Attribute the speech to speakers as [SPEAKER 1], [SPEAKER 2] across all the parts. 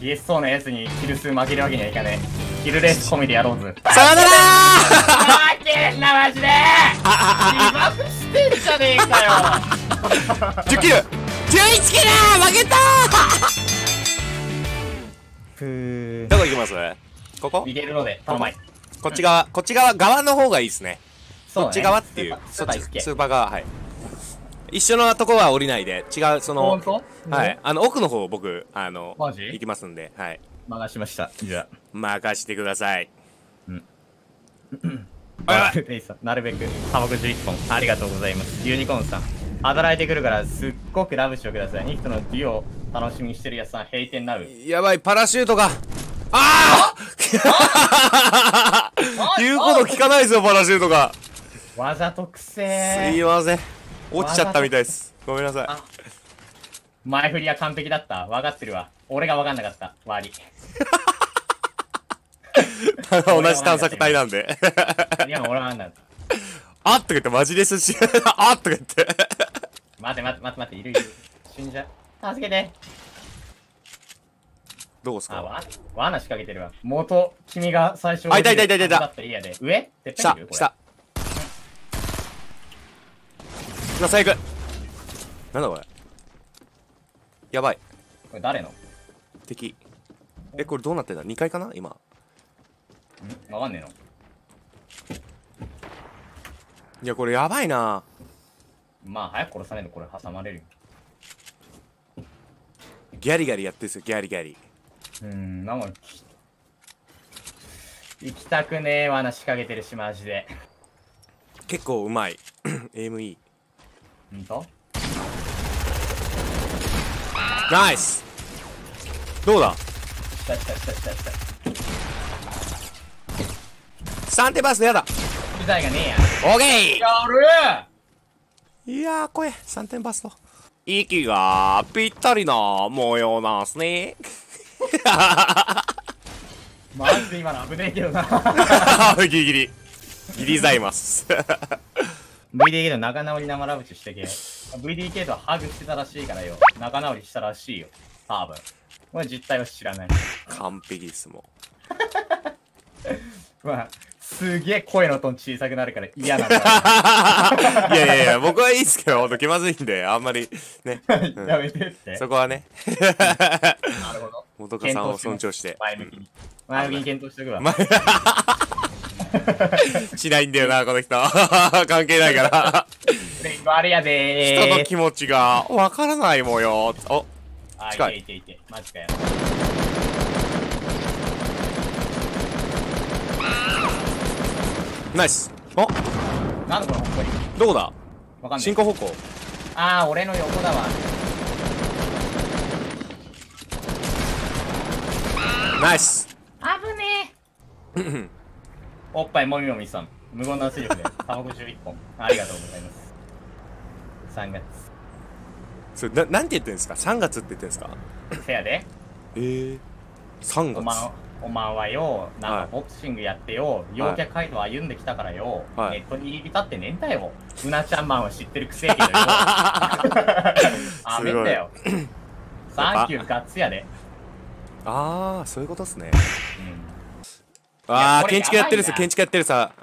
[SPEAKER 1] ゲスそうなやつにキル数負けるわけにはいかねえ。キルレース込みでやろうぜ。
[SPEAKER 2] さよなら
[SPEAKER 1] 負けんなマジで。リバフしてんじゃねえかよ。
[SPEAKER 2] 10キル11キル負けた
[SPEAKER 1] ー。
[SPEAKER 2] どこ行きます？ここ
[SPEAKER 1] 逃げるので頼まい。
[SPEAKER 2] こっち側の方がいいですね。
[SPEAKER 1] そうね、
[SPEAKER 2] こっち側っていう、
[SPEAKER 1] スーパー行くけ。
[SPEAKER 2] スーパー側、はい。一緒のとこは降りないで、違う、
[SPEAKER 1] ほんと？
[SPEAKER 2] はい。奥の方僕、
[SPEAKER 1] マジ？
[SPEAKER 2] 行きますんで、はい。
[SPEAKER 1] 任しました。じゃあ。
[SPEAKER 2] 任してください。
[SPEAKER 1] うん。なるべく、タバコ11本、ありがとうございます。ユニコーンさん。働いてくるから、すっごくラブしてください。ニフトのデュオ、楽しみにしてるやつさん、閉店なる。
[SPEAKER 2] やばい、パラシュートが。ああ言うこと聞かないですよ、パラシュートが。
[SPEAKER 1] わざとくせー。
[SPEAKER 2] すいません。落ちちゃったみたいです。ごめんなさい。
[SPEAKER 1] 前振りは完璧だった。分かってるわ。俺が分かんなかった。悪い。
[SPEAKER 2] 同じ探索隊なんで。
[SPEAKER 1] いや、俺は分かんなかった。
[SPEAKER 2] あっとか言ってマジですし。あっとか言って。
[SPEAKER 1] 待て、いる。死んじゃう。助けて。
[SPEAKER 2] どうですか？
[SPEAKER 1] 罠仕掛けてるわ。君が最初。
[SPEAKER 2] あ、いた。
[SPEAKER 1] だった嫌で。上？
[SPEAKER 2] 下。最悪。なんだこれ。やばい。
[SPEAKER 1] これ誰の？
[SPEAKER 2] 敵。これどうなってんだ？ 2 階かな今。
[SPEAKER 1] わかんねえの。
[SPEAKER 2] いや、これやばいな。
[SPEAKER 1] まあ、早く殺さねえとこれ挟まれるよ。
[SPEAKER 2] ギャリギャリやってるんですよ、ギャリギャリ。
[SPEAKER 1] なんか、行きたくねえ罠仕掛けてるし、マジで。
[SPEAKER 2] 結構うまい。エイムいい。
[SPEAKER 1] ほんと？
[SPEAKER 2] ナイス。どうだ？
[SPEAKER 1] 来た。
[SPEAKER 2] 3手バーストやだ。
[SPEAKER 1] 機材がねえや。
[SPEAKER 2] オーケー。
[SPEAKER 1] やる
[SPEAKER 2] いやー、これ、3点バースト。息がぴったりな模様なんすね。
[SPEAKER 1] マジで今の危ねえけどな。
[SPEAKER 2] ギリギリざいます。
[SPEAKER 1] VDK と仲直り生ラブチしてけ。VDK とハグしてたらしいからよ。仲直りしたらしいよ。多分。これ実態は知らない。
[SPEAKER 2] 完璧ですもん。
[SPEAKER 1] まあ、すげえ声のトーン小さくなるから嫌なんだ。
[SPEAKER 2] いや、僕はいいっすけど、ほんと気まずいんで、あんまり、ね。
[SPEAKER 1] やめてって。
[SPEAKER 2] そこはね。
[SPEAKER 1] なるほど。
[SPEAKER 2] 元カさんを尊重して。
[SPEAKER 1] 前向きに検討しとくわ。
[SPEAKER 2] しないんだよな、この人。関係ないから。
[SPEAKER 1] あれやでー。
[SPEAKER 2] 人の気持ちがわからないもよ。お、近い。
[SPEAKER 1] いて。マジかよ。
[SPEAKER 2] ナイス。お、
[SPEAKER 1] なんだこのほっこり。
[SPEAKER 2] どうだ？
[SPEAKER 1] わかんない。
[SPEAKER 2] 進行方向。
[SPEAKER 1] 俺の横だわ。
[SPEAKER 2] ナイス。
[SPEAKER 1] 危ねえ。おっぱいもみもみさん。無言の圧力で、卵11本。ありがとうございます。3月。
[SPEAKER 2] それ、なんて言ってんですか？ 3 月って言ってんですか？
[SPEAKER 1] せやで。
[SPEAKER 2] 3月。
[SPEAKER 1] おまんはよ、なんかボクシングやってよ、陽キャ街道歩んできたからよ、ネットに入り浸ってねえんだよ。うなちゃんマンは知ってるくせえけどよ。あめんだよ。サンキューガッツやで。
[SPEAKER 2] そういうことっすね。建築やってるさ。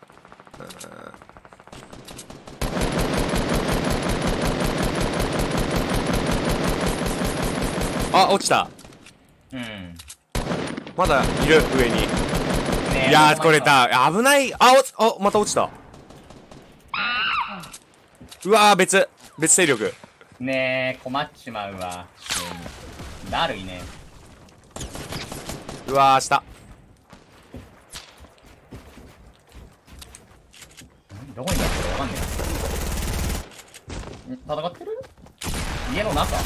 [SPEAKER 2] 落ちた。まだいる、上に。いやー、これだ。危ない。また落ちた。うわー、別勢力。
[SPEAKER 1] ねえ、困っちまうわ。だるいね。
[SPEAKER 2] うわー、下。
[SPEAKER 1] どこにいたかわかんねえ。戦ってる？家の中。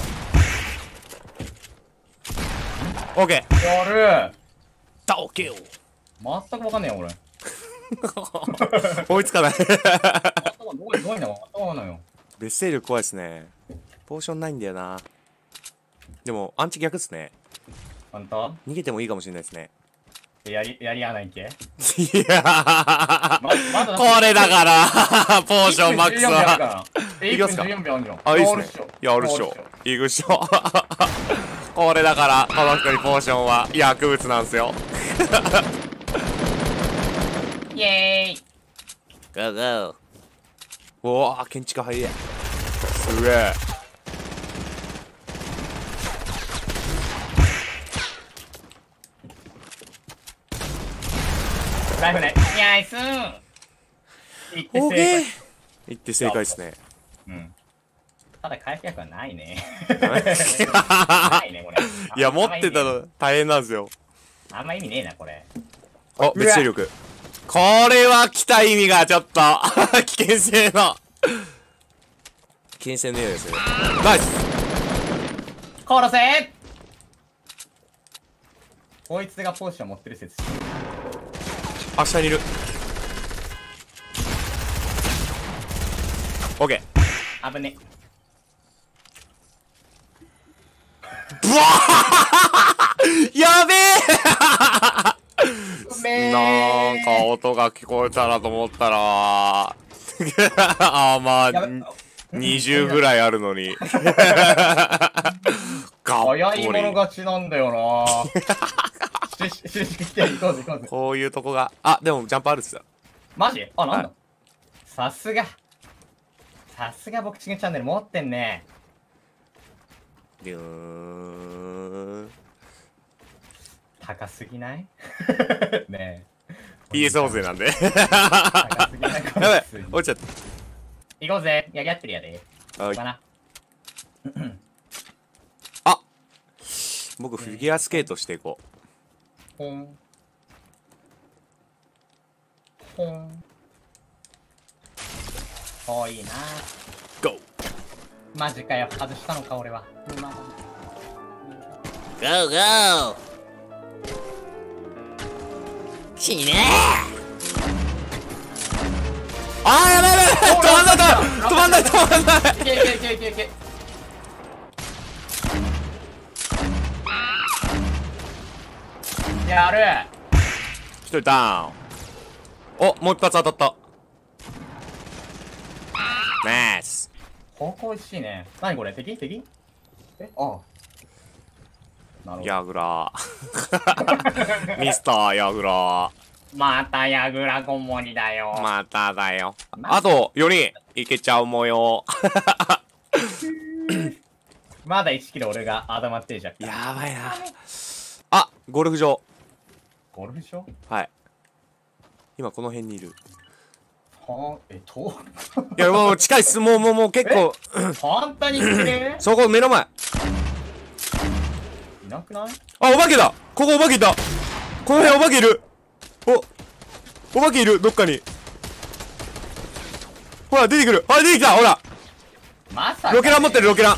[SPEAKER 2] オッケー。
[SPEAKER 1] やる
[SPEAKER 2] 倒けよ。
[SPEAKER 1] 全くわかんねえよ、俺。
[SPEAKER 2] 追いつかない。
[SPEAKER 1] どこにいんだか全くわかんないよ。
[SPEAKER 2] 別勢力怖いっすね。ポーションないんだよな。でも、アンチ逆っすね。
[SPEAKER 1] ほんと？
[SPEAKER 2] 逃げてもいいかもしれないですね。
[SPEAKER 1] やりやないけ？い
[SPEAKER 2] やー、これだからポーションマックスは。
[SPEAKER 1] いきますか？
[SPEAKER 2] いいっすね。やるっしょ。行くっしょ。 これだから、この人にポーションは薬物なんすよ。
[SPEAKER 1] イエーイ。
[SPEAKER 2] ゴーゴー。おお、建築早い。すげえ。
[SPEAKER 1] ライフね。ナイスー。いって
[SPEAKER 2] オーケー。
[SPEAKER 1] 正解。
[SPEAKER 2] いって正解ですね。
[SPEAKER 1] うん。ただ回復薬はないね。ないね、これ。
[SPEAKER 2] いや、持ってたの大変なんですよ。
[SPEAKER 1] あんま意味ねえな、これ。
[SPEAKER 2] あ、別勢力。これは来た意味がちょっと危険性の危険性のようですね。ナイス。
[SPEAKER 1] 殺せ。こいつがポーション持ってる説。
[SPEAKER 2] あ、下にいる。オッケー。
[SPEAKER 1] 危ね。
[SPEAKER 2] ブワーやべえなんか音が聞こえたらと思ったらあ、まあ20ぐらいあるのに
[SPEAKER 1] 早い者勝ちなんだよな。来て、行こうぜ行こうぜ。
[SPEAKER 2] こういうとこが、あ、でもジャンプあるっすよ。
[SPEAKER 1] マジ？あ、なんだ、
[SPEAKER 2] はい、
[SPEAKER 1] さすがボクシングチャンネル持ってんね。
[SPEAKER 2] ビューン。
[SPEAKER 1] 高すぎないねえ。
[SPEAKER 2] PS 補正なんで。
[SPEAKER 1] 高すぎないこれ。
[SPEAKER 2] やべえ、落ちちゃっ
[SPEAKER 1] 行こうぜ。やり合ってるやで。
[SPEAKER 2] た。はい。
[SPEAKER 1] かな。
[SPEAKER 2] あ、僕フィギュアスケートしていこう。
[SPEAKER 1] ほん。ほん。遠いな。
[SPEAKER 2] ゴー。
[SPEAKER 1] マジかよ。外したのか俺は。
[SPEAKER 2] ゴーゴー。死ねー。あー、やばいやばい。止まんない。
[SPEAKER 1] いけいけいけいけいけ。やる。
[SPEAKER 2] 一人ダウン。お、もう一発当たった。ナイス。
[SPEAKER 1] 方向おいしいね。何これ？敵？え、ああ。なるほど。
[SPEAKER 2] ヤグラミスターヤグラ
[SPEAKER 1] またヤグラゴンモリだよ。
[SPEAKER 2] まただよ。あと4人いけちゃう模様。
[SPEAKER 1] まだ1キロ俺がアダマってーじゃん。
[SPEAKER 2] やばいな。あ、ゴルフ場。
[SPEAKER 1] ゴルフ場？
[SPEAKER 2] はい。今この辺にいる。
[SPEAKER 1] はあ、
[SPEAKER 2] いや、もう近いっす。もう結構。
[SPEAKER 1] 本当に来る？
[SPEAKER 2] そこ目の前。
[SPEAKER 1] いなくない？
[SPEAKER 2] あ、お化けだ。ここお化けいた。この辺お化けいる。お化けいる。どっかに。ほら出てくる。あ、出てきた。ほら。
[SPEAKER 1] まさか、
[SPEAKER 2] ロケラン持ってる。ロケラン。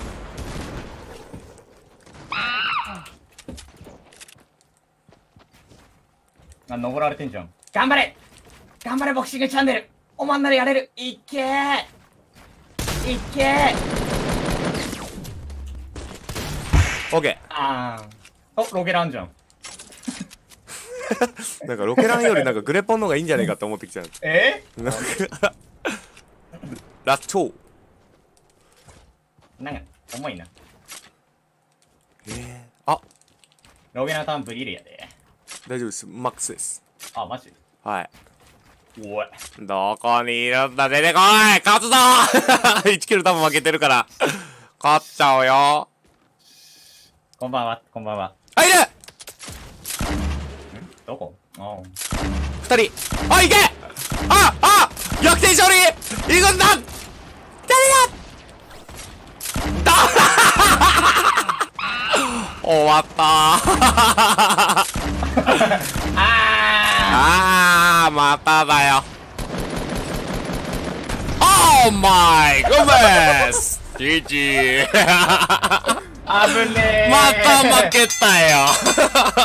[SPEAKER 1] あ、登られてんじゃん。頑張れボクシングチャンネル。おまんならやれる。いけー。
[SPEAKER 2] オッケ
[SPEAKER 1] あー。お、ロケランじゃん。
[SPEAKER 2] ー。なんかロケランよりなんかグレポンの方がいいんじゃないかって思ってきちゃう。なんかラッチョー。
[SPEAKER 1] なんか、重いな。
[SPEAKER 2] あ、
[SPEAKER 1] ロケランターンブリルやで。
[SPEAKER 2] 大丈夫です。マックスです。
[SPEAKER 1] あ、マジ？
[SPEAKER 2] はい。
[SPEAKER 1] おい。
[SPEAKER 2] どこにいるんだ、出てこい。勝つぞ1キロ多分負けてるから。勝っちゃうよ。
[SPEAKER 1] こんばんは。
[SPEAKER 2] あ、いる。
[SPEAKER 1] どこ？あ
[SPEAKER 2] 2人。あ、いけ。逆転勝利いくんだ。誰だ。終わったまただよ。オーマイゴメス GG
[SPEAKER 1] 危ねえ。
[SPEAKER 2] また負けたよ